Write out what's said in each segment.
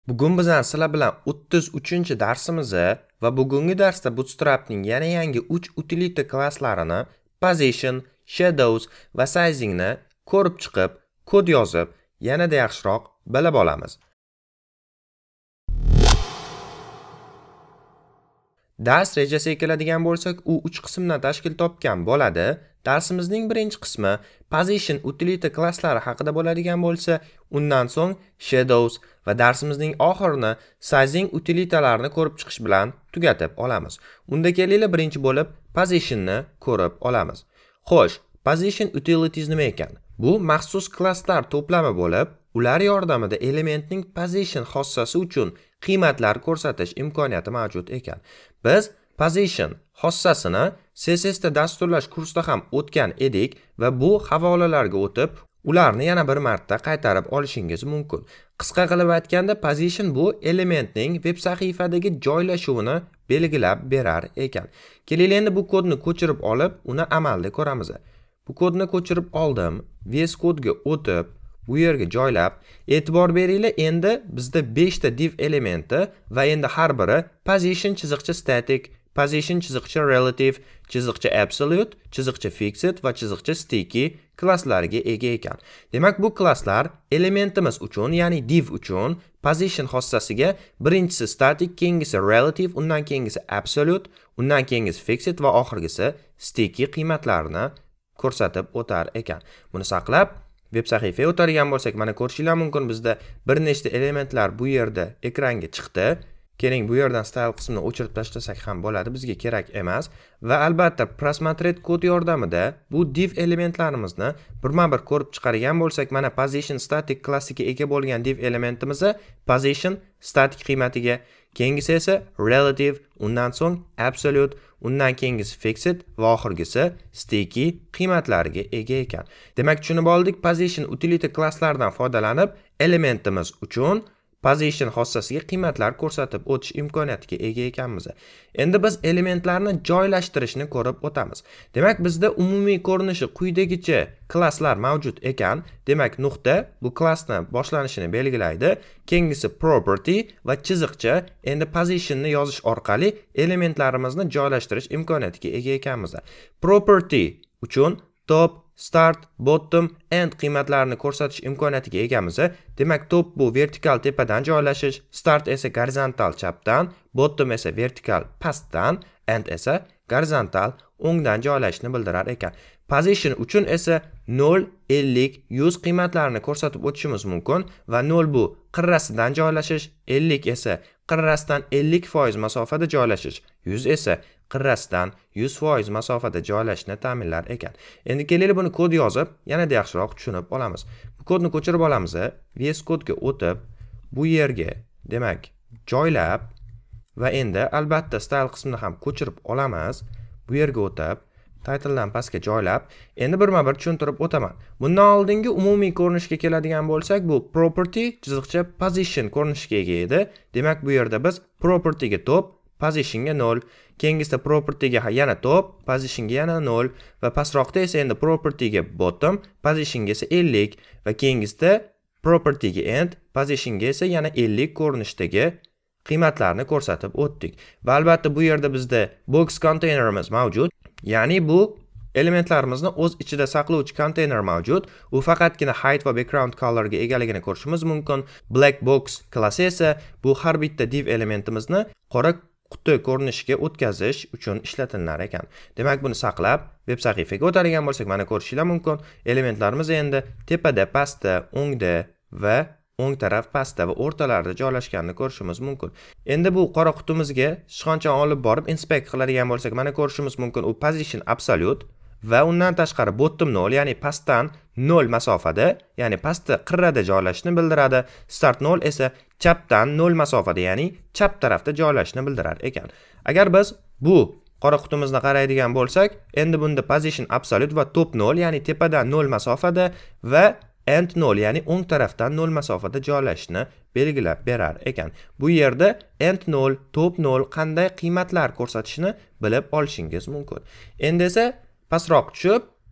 Bugun bizlar sizlar bilan 33-darsimiz va bugungi darsda Bootstrapning yana yangi 3 utility klasslarini Position, Shadows va Sizingni ko'rib chiqib, kod yozib, yanada yaxshiroq bilib olamiz. Dars rejasiga keladigan bo'lsak, u 3 qismdan tashkil topgan bo'ladi. Darsimizning birinchi qismi Position utility klasslari haqida bo'ladigan bo'lsa, undan so'ng Shadows va darsimizning oxirini Sizing utilitalarini ko'rib chiqish bilan tugatib olamiz. Unda kelinglar birinchi bo'lib Positionni ko'rib olamiz. Xo'sh, Position utilities nima ekan? Bu maxsus klasslar to'plami bo'lib, ular yordamida elementning position xossasi uchun qiymatlar ko'rsatish imkoniyati mavjud ekan. Biz position xossasini CSS da dasturlash kursida ham o'tgan edik va bu havolalarga o'tib, ularni yana bir marta qaytarib olishingiz mumkin. Qisqa qilib aytganda, position bu elementning veb sahifadagi joylashuvini belgilab berar ekan. Keling endi bu kodni ko'chirib olib, uni amalda ko'ramiz. Bu kodni ko'chirib oldim, VS Code'ga o'tib, bu yerga joylab, e'tibor beringlar, endi bizda 5 ta div elementi va endi har biri position chiziqcha static, position chiziqcha relative, chiziqcha absolute, chiziqcha fixed va chiziqcha sticky klasslariga ega ekan. Demak, bu klasslar elementimiz uchun, ya'ni div uchun position xossasiga birinchisi static, keyingisi relative, undan keyingisi absolute, undan keyingisi fixed va oxirgisi sticky qiymatlarini ko'rsatib o'tar ekan. Buni saqlab veb sahifaga o'tadigan bo'lsak, mana ko'rishinglar mumkin, bizda bir nechta elementlar bu yerda ekranga chiqdi. Keling, bu yerdan style qismini o'chirib tashlasak ham bo'ladi, bizga kerak emas. Va albatta prosmatret kod yordamida bu div elementlarimizni birma-bir ko'rib chiqargan bo'lsak, mana position static klassiga ega bo'lgan div elementimizni position static qiymatiga, keyingisi esa relative, undan so'ng absolute, undan keyingisi fixed va oxirgisi sticky qiymatlariga ega ekan. Demak, tushunib oldik, position utility klasslaridan foydalanib elementimiz uchun position xossasiga qiymatlar ko'rsatib o'tish imkoniyatiga ega ekanmiz. Endi biz elementlarni joylashtirishni ko'rib o'tamiz. Demak, bizda umumiy ko'rinishi quyidagicha klasslar mavjud ekan. Demak, nuqta bu klassni boshlanishini belgilaydi. Keyingisi property va chiziqcha. Endi positionni yozish orqali elementlarimizni joylashtirish imkoniyatiga ega ekanmiz. Property uchun top, start, bottom, end qiymatlarini ko'rsatish imkoniyatiga egamiz. Demak, top bu vertikal tepadan joylashish, start esa gorizontal chapdan, bottom esa vertikal pastdan, end esa gorizontal o'ngdan joylashishni bildirar ekan. Position uchun esa 0, 50, 100 qiymatlarini ko'rsatib o'tishimiz mumkin va 0 bu qirrasidan joylashish, 50 esa qirrasidan 50% masofada joylashish, 100 esa qirrasidan 100% masofada joylashishni ta'minlar ekan. Endi kelaylik buni kod yozib, yanada yaxshiroq tushunib olamiz. Bu kodni ko'chirib olamiz. VS Code'ga o'tib, bu yerga, demak, joylab va endi albatta style qismini ham ko'chirib olamiz. Bu yerga o'tib, titledan pastga joylab, endi birma-bir tushuntirib o'taman. Bundan oldingi umumiy ko'rinishga keladigan bo'lsak, bu property chiziqcha position ko'rinishiga ega edi. Demak, bu yerda biz propertyga top, positionga 0, keyingisida propertyga yana top, positionga yana 0 va pastroqda esa endi propertyga bottom, positionga esa 50 va keyingisida propertyga end, positionga esa yana 50 ko'rinishdagi qiymatlarni ko'rsatib o'tdik. Va albatta bu yerda bizda box containerimiz mavjud. Ya'ni bu elementlarimizni o'z ichida saqlovchi konteyner mavjud. U faqatgina height va background colorga egaligini ko'rishimiz mumkin. Black box klassi esa bu har bitta div elementimizni qora quti ko'rinishiga o'tkazish uchun ishlatilar ekan. Demak, buni saqlab veb sahifaga o'tadigan bo'lsak, mana ko'rishinglar mumkin. Elementlarimiz endi tepada, pastda, o'ngda va o'ng taraf pastda va o'rtalarida joylashganini ko'rishimiz mumkin. Endi bu qora qutimizga sichqonchani olib borib inspect qiladigan bo'lsak, mana ko'rishimiz mumkin, u position absolute va undan tashqari bottom 0, ya'ni pastdan 0 masofada, ya'ni pastda qirrada joylashishni bildiradi. Start 0 esa chapdan 0 masofada, ya'ni chap tarafda joylashishni bildirar ekan. Agar biz bu qora qutimizni qaraydigan bo'lsak, endi bunda position absolute va top 0, ya'ni tepadan 0 masofada va end 0, ya'ni o'ng tarafdan 0 masofada joylashishni belgilab berar ekan. Bu yerda end 0, top 0 qanday qiymatlar ko'rsatishini bilib olishingiz mumkin. Endi esa pastroq tushib,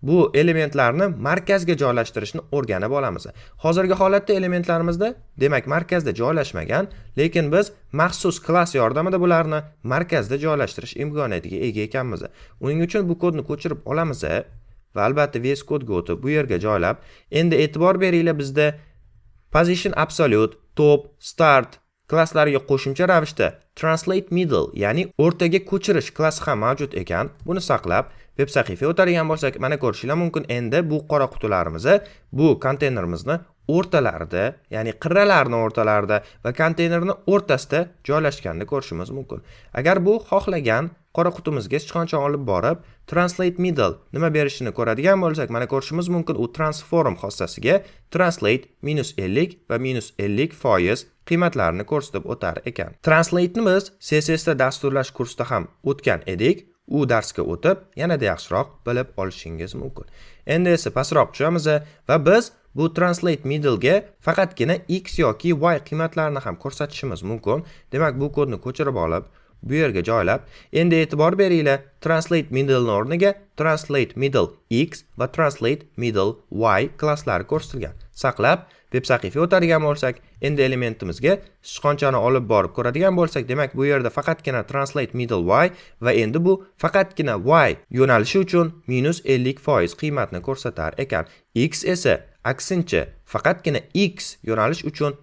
bu elementlarni markazga joylashtirishni o'rganib olamiz. Hozirgi holatda elementlarimizda demak markazda joylashmagan, lekin biz maxsus klass yordamida bularni markazda joylashtirish imkoniyatiga ega ekanmiz. Uning uchun bu kodni ko'chirib olamiz va albatta VS Code'ga o'tib bu yerga joylab, endi e'tibor beringlar, bizda position absolute, top, start klasslariga qo'shimcha ravishda translate middle, ya'ni o'rtaga ko'chirish klassi ham mavjud ekan. Buni saqlab web sahifaga o'tadigan bo'lsak, mana ko'rishinglar mumkin. Endi bu qora qutilarimizni, bu konteynerimizni o'rtalarida, ya'ni qirralarning o'rtalarida va konteynerning o'rtasida joylashganini ko'rishimiz mumkin. Agar bu xohlagan qora qutimizga sichqonchani olib borib, translate middle nima berishini ko'radigan bo'lsak, mana ko'rishimiz mumkin. U transform xossasiga translate -50 va -50% qiymatlarini ko'rsatib o'tar ekan. Translate ni biz CSS da dasturlash kursida ham o'tgan edik. U darsga o'tib, yanada yaxshiroq bilib olishingiz mumkin. Endi esa pastroq tushamiz va biz bu translate middle ga faqatgina x yoki y qiymatlarini ham ko'rsatishimiz mumkin. Demak, bu kodni ko'chirib olib, bu yerga joylab, endi e'tibor beringlar, translate middle o'rniga translate middle x va translate middle y klasslari ko'rsatilgan. Saqlab web sahifaga o'tadigan bo'lsak, endi elementimizga sichqonchani olib borib ko'radigan bo'lsak, demak bu yerda faqatgina translate middle y va endi bu faqatgina y yo'nalishi uchun -50% qiymatni ko'rsatar ekan. X esa aksincha faqatgina x yo'nalish uchun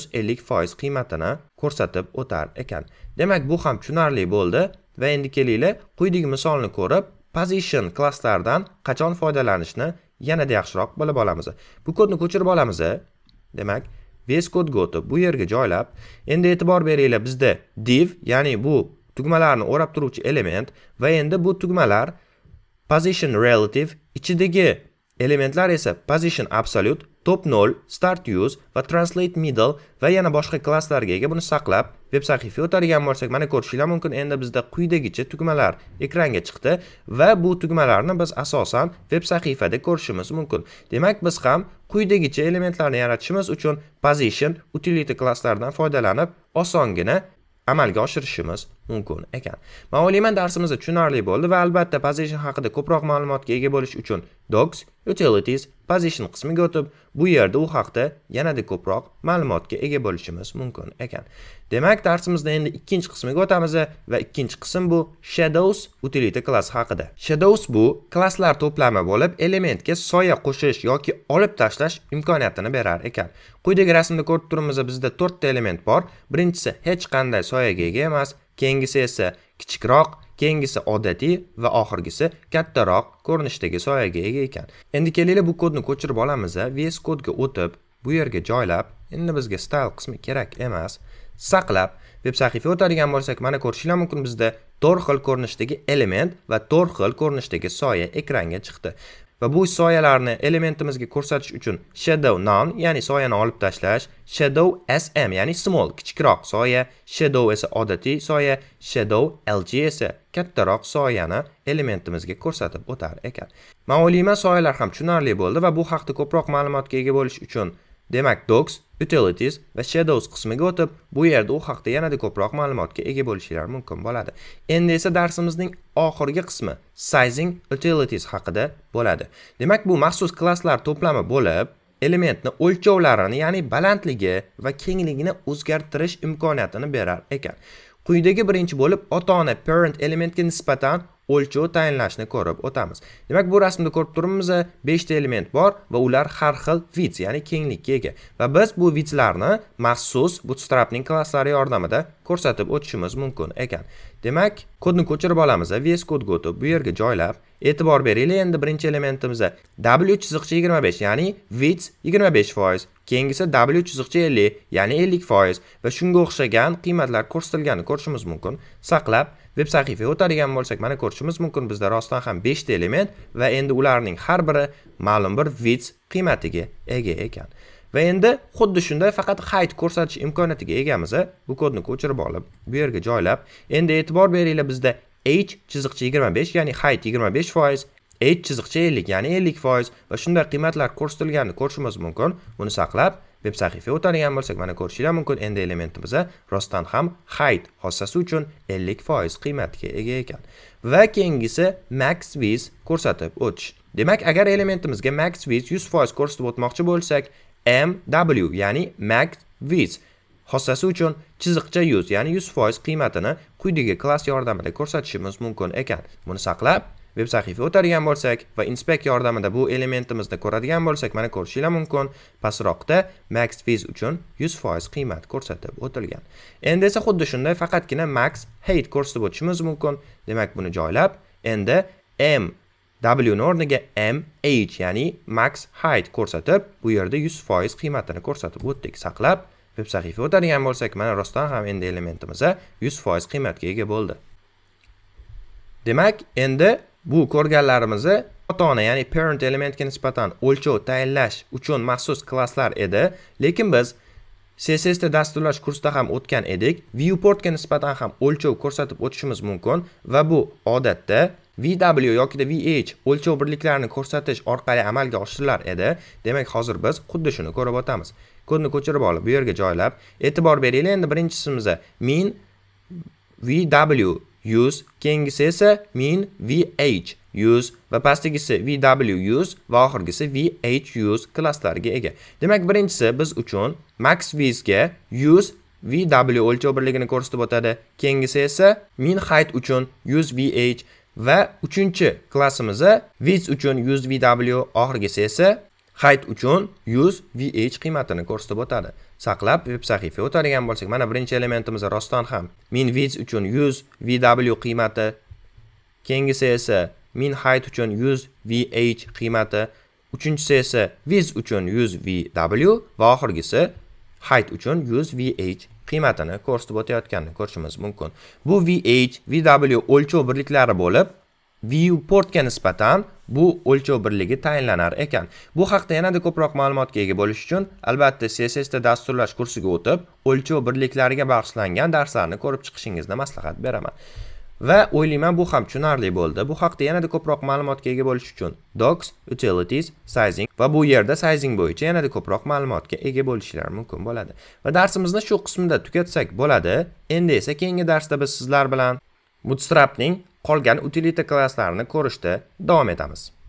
-50% qiymatini ko'rsatib o'tar ekan. Demak, bu ham tushunarli bo'ldi va endi kelinglar quyidagi misolni ko'rib, position klasslaridan qachon foydalanishni yanada yaxshiroq bilib olamiz. Bu kodni ko'chirib olamiz. Demak, VS Code'ga o'tib, bu yerga joylab, endi e'tibor beringlar, bizda div, ya'ni bu tugmalarni o'rab turuvchi element va endi bu tugmalar position relative, ichidagi elementlar esa position absolute, top 0, start use va translate middle va yana boshqa klasslarga ega. Buni saqlab web sahifaga o'tadigan bo'lsak, mana ko'rishinglar mumkin. Endi bizda quyidagicha tugmalar ekranga chiqdi va bu tugmalarni biz asosan web sahifada ko'rishimiz mumkin. Demak, biz ham quyidagicha elementlarni yaratishimiz uchun position utility klasslaridan foydalanib osongina amalga oshirishimiz mumkin ekan. Men o'ylayman darsimiz tushunarli bo'ldi va albatta position haqida ko'proq ma'lumotga ega bo'lish uchun docs, utilities, position qismiga o'tib, bu yerda u haqda yanada ko'proq ma'lumotga ega bo'lishimiz mumkin ekan. Demak, darsimizda endi ikkinchi qismiga o'tamiz va ikkinchi qism bu shadows utility class haqida. Shadows bu klasslar to'plami bo'lib, elementga soya qo'shish yoki olib tashlash imkoniyatini berar ekan. Quyidagi rasmda ko'rib turibmiz, bizda 4 ta element bor. Birinchisi hech qanday soyaga ega emas, keyingisi esa kichikroq, keyingisi odatiy va oxirgisi kattaroq ko'rinishdagi soyaga ega ekan. Endi kelinglar bu kodni ko'chirib olamiz. VS Code'ga o'tib, bu yerga joylab, endi bizga style qismi kerak emas. Saqlab web sahifaga o'tadigan bo'lsak, mana ko'rishinglar mumkin, bizda 4 xil ko'rinishdagi element va 4 xil ko'rinishdagi soya ekranga chiqdi. Va bu soyalarni elementimizga ko'rsatish uchun shadow none, ya'ni soyani olib tashlash, shadow sm, ya'ni small, kichikroq soya, shadow esa odatiy soya, shadow lg esa kattaroq soyani elementimizga ko'rsatib o'tar ekan. Men o'ylayman, soyalar ham tushunarli bo'ldi va bu haqda ko'proq ma'lumotga ega bo'lish uchun demak docs, utilities va shadows qismiga o'tib, bu yerda u haqda yanada ko'proq ma'lumotga ega bo'lishingiz mumkin bo'ladi. Endi esa darsimizning oxirgi qismi sizing utilities haqida bo'ladi. Demak, bu maxsus klasslar to'plami bo'lib, elementni o'lchovlarini, ya'ni balandligi va kengligini o'zgartirish imkoniyatini berar ekan. Quyidagi birinchi bo'lib, ota-ona parent elementga nisbatan o'lchov tayinlashni ko'rib o'tamiz. Demak, bu rasmda ko'rib turibmiz, 5 ta element bor va ular har xil width, ya'ni kenglikka ega. Va biz bu widthlarni maxsus bootstrapning klasslari yordamida ko'rsatib o'tishimiz mumkin ekan. Demak, kodni ko'chirib olamiz. VS Code'ga o'tib, bu yerga joylab, e'tibor beringlar, endi birinchi elementimiz w.25, ya'ni width 25%, keyingisi w.50, ya'ni 50% va shunga o'xshagan qiymatlar ko'rsatilganini ko'rishimiz mumkin. Saqlab web sahifaga o'tadigan bo'lsak, mana ko'rishimiz mumkin, bizda rostdan ham 5 ta element va endi ularning har biri ma'lum bir width qiymatiga ega ekan. Va endi xuddi shunday faqat height ko'rsatish imkoniyatiga egamiz. Bu kodni ko'chirib olib, bu yerga joylab, endi e'tibor beringlar, bizda h.25, ya'ni height 25%, h.50, ya'ni 50% va shunday qiymatlar ko'rsatilganini ko'rishimiz mumkin. Buni saqlab web sahifaga o'tadigan bo'lsak, mana ko'rishinglar mumkin, endi elementimiz rostdan ham height xossasi uchun 50% qiymatga ega ekan. Va keyingisi max width ko'rsatib o'tish. Demak, agar elementimizga max width 100% ko'rsatib o'tmoqchi bo'lsak, MW, ya'ni max width xossasi uchun chiziqcha 100, ya'ni 100% qiymatini quyidagi klass yordamida ko'rsatishimiz mumkin ekan. Buni saqlab, veb sahifaga o'tadigan bo'lsak va inspect yordamida bu elementimizni ko'radigan bo'lsak, mana ko'rishingiz mumkin. Pastroqda max width uchun 100% qiymat ko'rsatib o'tilgan. Endi esa xuddi shunday faqatgina max height ko'rsatib o'tishimiz mumkin. Demak, buni joylab, endi W ni o'rniga MH, ya'ni max height ko'rsatib, bu yerda 100% qiymatini ko'rsatib o'tdik. Saqlab, veb sahifaga o'tadigan bo'lsak, mana rostdan ham endi elementimiz 100% qiymatga ega bo'ldi. Demak, endi bu ko'rganlarimizni ota-ona, ya'ni parent elementga nisbatan o'lchov tayinlash uchun maxsus klasslar edi, lekin biz CSS da dasturlash kursida ham o'tgan edik. Viewportga nisbatan ham o'lchov ko'rsatib o'tishimiz mumkin va bu odatda VW yoki VH o'lchov birliklarini ko'rsatish orqali amalga oshirilar edi. Demak, hozir biz xuddi shuni ko'rib o'tamiz. Kodni ko'chirib olib, bu yerga joylab, e'tibor beringlar, endi birinchimiz min VW use, keyingisi esa min VH use va pastagisi VW use va oxirgisi VH use klasslariga ega. Demak, birinchisi biz uchun max width ga use VW o'lchov birligini ko'rsatib o'tadi. Keyingisi esa min height uchun use VH va uchinchi klassimiz width uchun use VW, oxirgisi esa height uchun use VH qiymatini ko'rsatib o'tadi. Saqlab, veb sahifaga o'tadigan bo'lsak, mana birinchi elementimiz rostdan ham min width uchun use VW qiymati, keyingisi esa min height uchun use VH qiymati, uchinchisi esa width uchun use VW va oxirgisi height uchun use VH qiymatini ko'rsatib o'tayotganini ko'rishimiz mumkin. Bu VH, VW o'lchov birliklari bo'lib, viewportga nisbatan bu o'lchov birligi tayinlanar ekan. Bu haqda yanada ko'proq ma'lumotga ega bo'lish uchun albatta CSS da dasturlash kursiga o'tib, o'lchov birliklariga bag'ishlangan darslarni ko'rib chiqishingizni maslahat beraman. Va o'ylayman bu ham tushunarli bo'ldi. Bu haqda yanada ko'proq ma'lumotga ega bo'lish uchun docs, utilities, sizing va bu yerda sizing bo'yicha yanada ko'proq ma'lumotga ega bo'lishingiz mumkin bo'ladi. Va darsimizni shu qismida tugatsak bo'ladi. Endi esa keyingi darsda biz sizlar bilan Bootstrapning qolgan utility klasslarini ko'rishda davom etamiz.